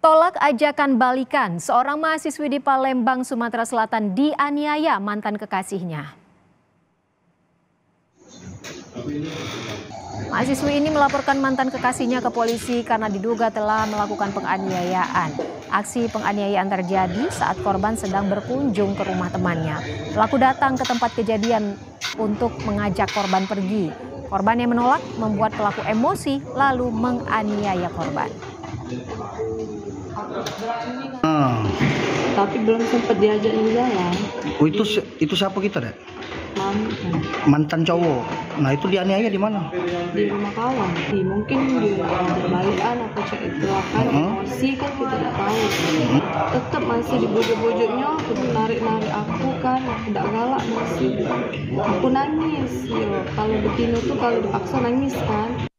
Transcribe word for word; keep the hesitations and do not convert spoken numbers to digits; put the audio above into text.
Tolak ajakan balikan, seorang mahasiswi di Palembang, Sumatera Selatan dianiaya mantan kekasihnya. Mahasiswi ini melaporkan mantan kekasihnya ke polisi karena diduga telah melakukan penganiayaan. Aksi penganiayaan terjadi saat korban sedang berkunjung ke rumah temannya. Pelaku datang ke tempat kejadian untuk mengajak korban pergi. Korban yang menolak membuat pelaku emosi lalu menganiaya korban. Hmm. Tapi belum sempat diajak jalan. Oh, itu itu siapa kita deh? Mantan. Mantan cowok. Nah itu dianiaya di mana? Di rumah kawan. Di mungkin di balikan atau cek itu kan Hmm. emosi kan kita tidak tahu. Hmm. Tetap masih dibujuk-bujuknya, narik-narik aku kan, aku tidak galak masih. Aku nangis. Yo, kalau begini tuh kalau dipaksa nangis kan.